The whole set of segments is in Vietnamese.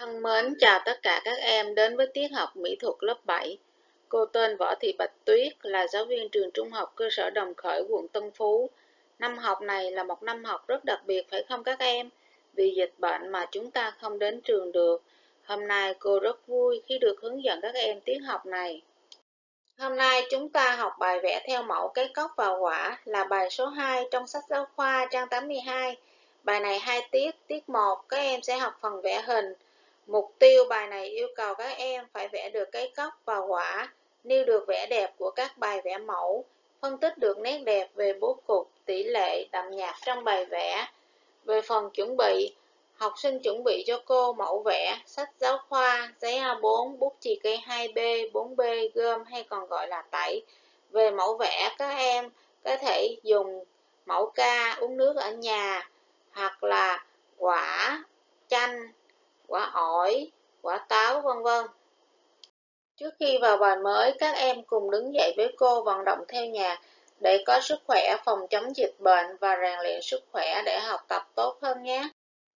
Thân mến, chào tất cả các em đến với tiết học mỹ thuật lớp 7. Cô tên Võ Thị Bạch Tuyết, là giáo viên trường trung học cơ sở Đồng Khởi, quận Tân Phú. Năm học này là một năm học rất đặc biệt phải không các em? Vì dịch bệnh mà chúng ta không đến trường được. Hôm nay cô rất vui khi được hướng dẫn các em tiết học này. Hôm nay chúng ta học bài vẽ theo mẫu cái cốc và quả là bài số 2 trong sách giáo khoa trang 82. Bài này 2 tiết, tiết 1 các em sẽ học phần vẽ hình. Mục tiêu bài này yêu cầu các em phải vẽ được cái cốc và quả, nêu được vẻ đẹp của các bài vẽ mẫu, phân tích được nét đẹp về bố cục, tỷ lệ, đậm nhạt trong bài vẽ. Về phần chuẩn bị, học sinh chuẩn bị cho cô mẫu vẽ, sách giáo khoa, giấy A4, bút chì cây 2B, 4B, gôm hay còn gọi là tẩy. Về mẫu vẽ, các em có thể dùng mẫu ca uống nước ở nhà, hoặc là quả chanh, quả ổi, quả táo vân vân. Trước khi vào bài mới, các em cùng đứng dậy với cô vận động theo nhạc để có sức khỏe phòng chống dịch bệnh và rèn luyện sức khỏe để học tập tốt hơn nhé.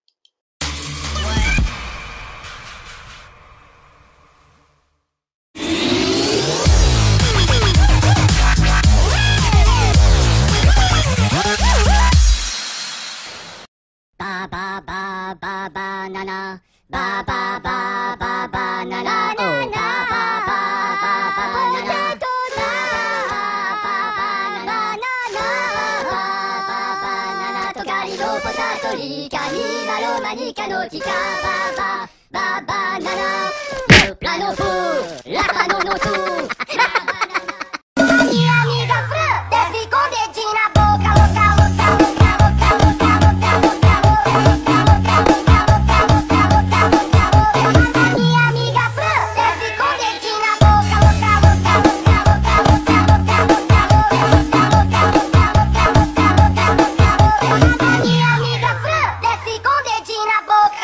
Ba ba ba ba banana, ba ba ba ba banana, oh ba ba ba ba banana, ba ba ba banana, tocari lo potato rica, lima lo manica no chica, ba ba banana, le plano fu, la pano no tu, mia amica Fru, devi condegina boca loca loca loca loca loca loca loca. Mia amica Fru, devi condegina boca loca loca loca loca loca loca loca loca loca loca loca. Mia amica Fru, devi condegina boca.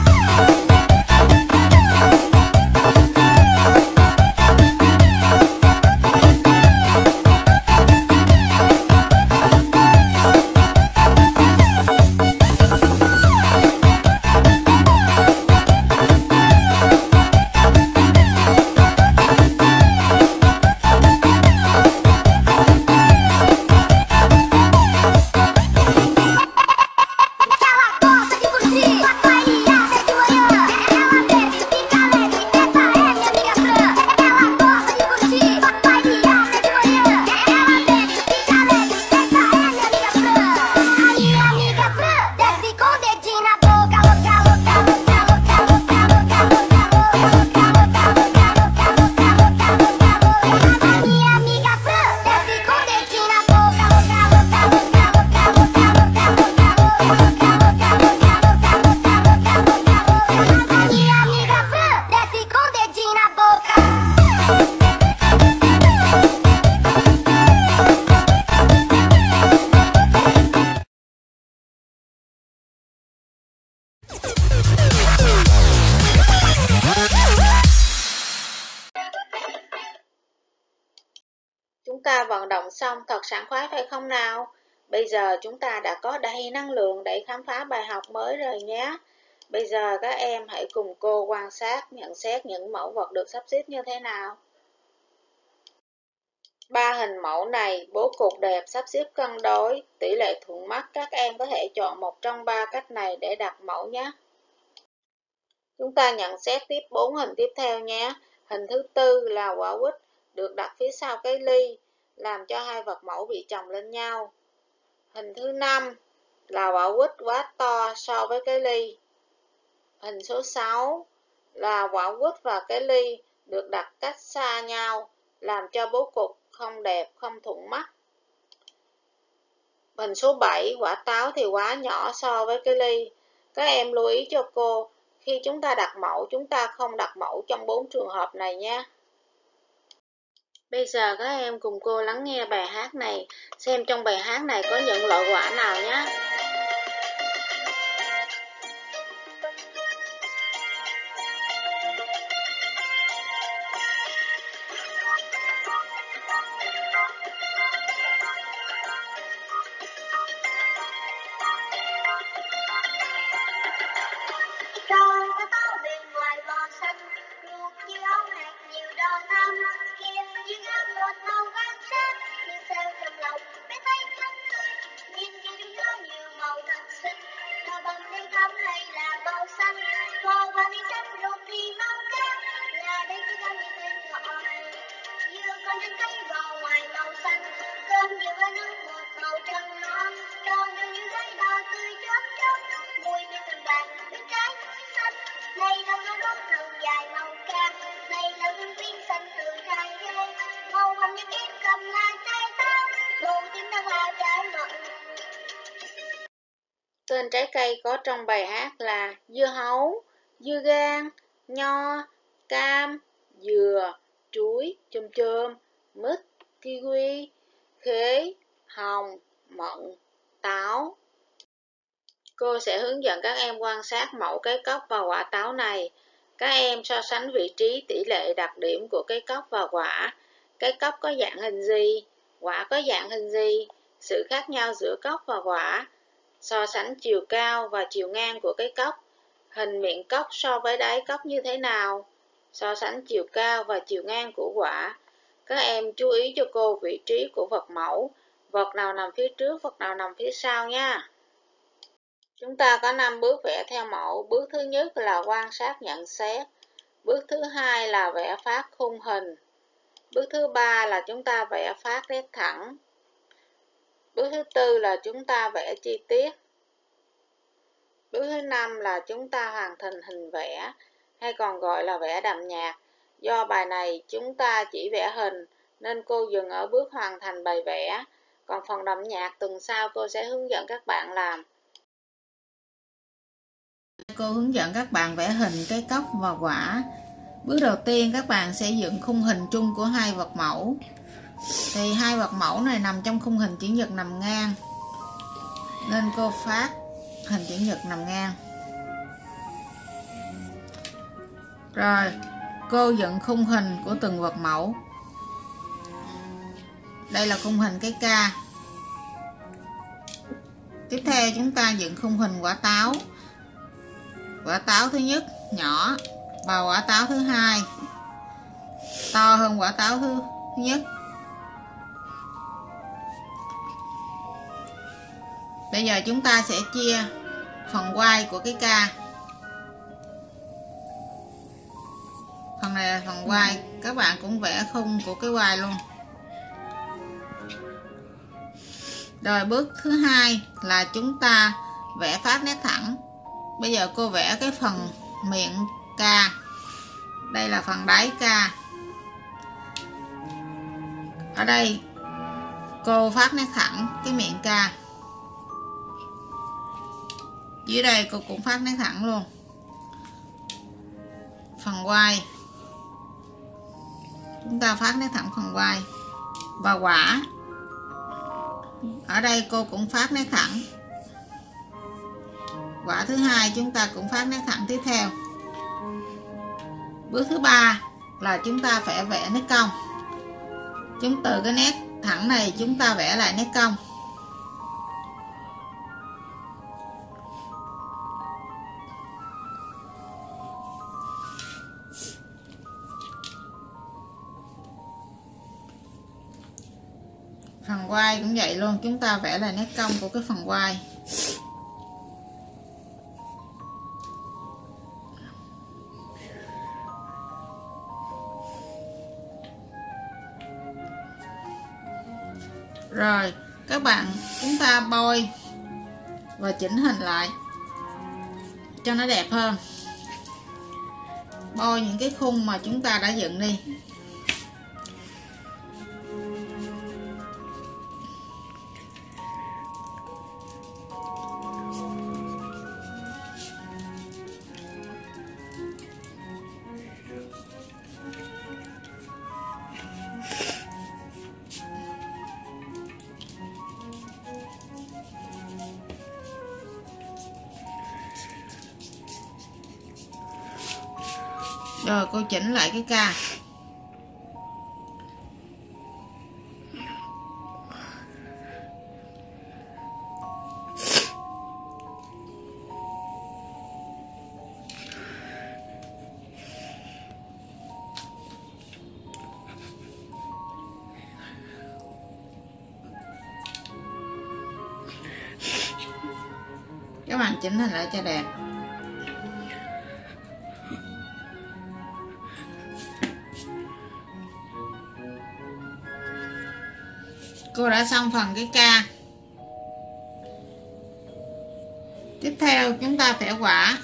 Chúng ta vận động xong thật sảng khoái phải không nào? Bây giờ chúng ta đã có đầy năng lượng để khám phá bài học mới rồi nhé. Bây giờ các em hãy cùng cô quan sát, nhận xét những mẫu vật được sắp xếp như thế nào. 3 hình mẫu này, bố cục đẹp, sắp xếp cân đối, tỷ lệ thuận mắt. Các em có thể chọn một trong 3 cách này để đặt mẫu nhé. Chúng ta nhận xét tiếp 4 hình tiếp theo nhé. Hình thứ tư là quả quýt được đặt phía sau cái ly, làm cho hai vật mẫu bị chồng lên nhau. Hình thứ 5 là quả quýt quá to so với cái ly. Hình số 6 là quả quýt và cái ly được đặt cách xa nhau, làm cho bố cục không đẹp, không thuận mắt. Hình số 7, quả táo thì quá nhỏ so với cái ly. Các em lưu ý cho cô, khi chúng ta đặt mẫu, chúng ta không đặt mẫu trong 4 trường hợp này nhé. Bây giờ các em cùng cô lắng nghe bài hát này, xem trong bài hát này có những loại quả nào nhé. Trong cái bao bên ngoài cầm những ít cầm là trái táo, bầu tím đang là trái mận. Tên trái cây có trong bài hát là dưa hấu, dưa gang, nho, cam, dừa, chuối, chôm chôm, mít, kiwi, khế, hồng, mận, táo. Cô sẽ hướng dẫn các em quan sát mẫu cái cốc và quả táo này. Các em so sánh vị trí, tỷ lệ, đặc điểm của cái cốc và quả. Cái cốc có dạng hình gì? Quả có dạng hình gì? Sự khác nhau giữa cốc và quả. So sánh chiều cao và chiều ngang của cái cốc. Hình miệng cốc so với đáy cốc như thế nào? So sánh chiều cao và chiều ngang của quả. Các em chú ý cho cô vị trí của vật mẫu. Vật nào nằm phía trước, vật nào nằm phía sau nha. Chúng ta có 5 bước vẽ theo mẫu. Bước thứ nhất là quan sát nhận xét. Bước thứ hai là vẽ phát khung hình. Bước thứ ba là chúng ta vẽ phát nét thẳng. Bước thứ tư là chúng ta vẽ chi tiết. Bước thứ năm là chúng ta hoàn thành hình vẽ, hay còn gọi là vẽ đậm nhạt. Do bài này chúng ta chỉ vẽ hình, nên cô dừng ở bước hoàn thành bài vẽ. Còn phần đậm nhạt tuần sau cô sẽ hướng dẫn các bạn làm. Cô hướng dẫn các bạn vẽ hình cái cốc và quả. Bước đầu tiên các bạn sẽ dựng khung hình chung của hai vật mẫu. Thì hai vật mẫu này nằm trong khung hình chữ nhật nằm ngang, nên cô phát hình chữ nhật nằm ngang. Rồi cô dựng khung hình của từng vật mẫu. Đây là khung hình cái ca. Tiếp theo chúng ta dựng khung hình quả táo. Quả táo thứ nhất nhỏ và quả táo thứ hai to hơn quả táo thứ nhất. Bây giờ chúng ta sẽ chia phần quay của cái ca. Phần này là phần quay. Các bạn cũng vẽ khung của cái quay luôn. Rồi bước thứ hai là chúng ta vẽ phát nét thẳng. Bây giờ cô vẽ cái phần miệng ca. Đây là phần đáy ca. Ở đây cô phát nét thẳng cái miệng ca. Dưới đây cô cũng phát nét thẳng luôn. Phần quai chúng ta phát nét thẳng phần quai. Và quả, ở đây cô cũng phát nét thẳng. Quả thứ hai chúng ta cũng phát nét thẳng tiếp theo. Bước thứ ba là chúng ta phải vẽ nét cong. Chúng từ cái nét thẳng này chúng ta vẽ lại nét cong. Phần quai cũng vậy luôn, chúng ta vẽ lại nét cong của cái phần quai. Rồi các bạn chúng ta bôi và chỉnh hình lại cho nó đẹp hơn. Bôi những cái khung mà chúng ta đã dựng đi. Rồi cô chỉnh lại cái ca. Các bạn chỉnh hình lại cho đẹp. Cô đã xong phần cái ca. Tiếp theo chúng ta vẽ quả.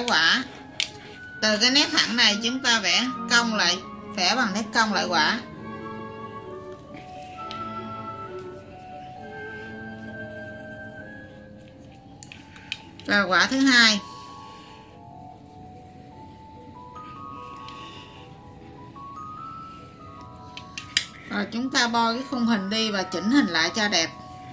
Từ cái nét thẳng này chúng ta vẽ cong lại, vẽ bằng nét cong lại quả. Và quả thứ hai. Rồi chúng ta bôi cái khung hình đi và chỉnh hình lại cho đẹp.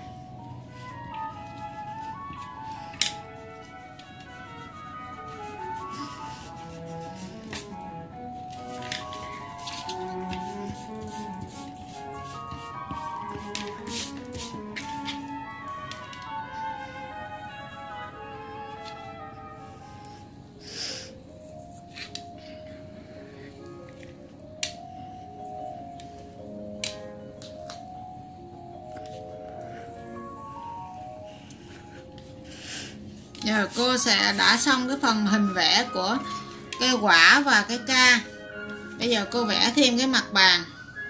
Giờ cô sẽ đã xong cái phần hình vẽ của cây quả và cây ca. Bây giờ cô vẽ thêm cái mặt bàn.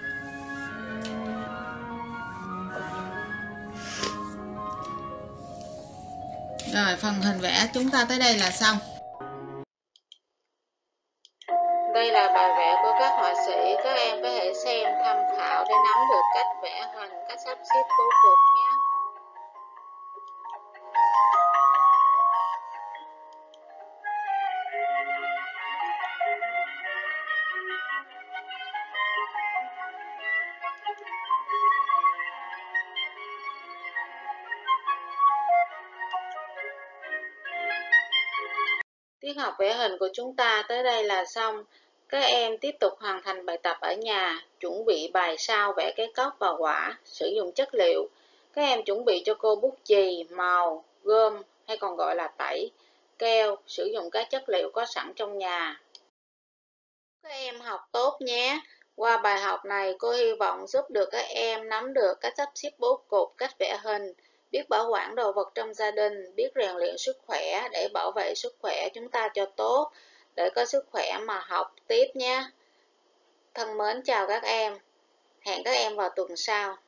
Rồi phần hình vẽ chúng ta tới đây là xong. Đây là bài vẽ của các họa sĩ, các em có thể xem tham khảo để nắm được cách vẽ hình, cách sắp xếp bố cục nhé. Tiết học vẽ hình của chúng ta tới đây là xong. Các em tiếp tục hoàn thành bài tập ở nhà, chuẩn bị bài sao vẽ cái cốc và quả, sử dụng chất liệu. Các em chuẩn bị cho cô bút chì, màu, gôm hay còn gọi là tẩy, keo, sử dụng các chất liệu có sẵn trong nhà. Các em học tốt nhé. Qua bài học này cô hy vọng giúp được các em nắm được cách sắp xếp bố cục, cách vẽ hình, biết bảo quản đồ vật trong gia đình, biết rèn luyện sức khỏe để bảo vệ sức khỏe chúng ta cho tốt, để có sức khỏe mà học tiếp nhé. Thân mến chào các em. Hẹn các em vào tuần sau.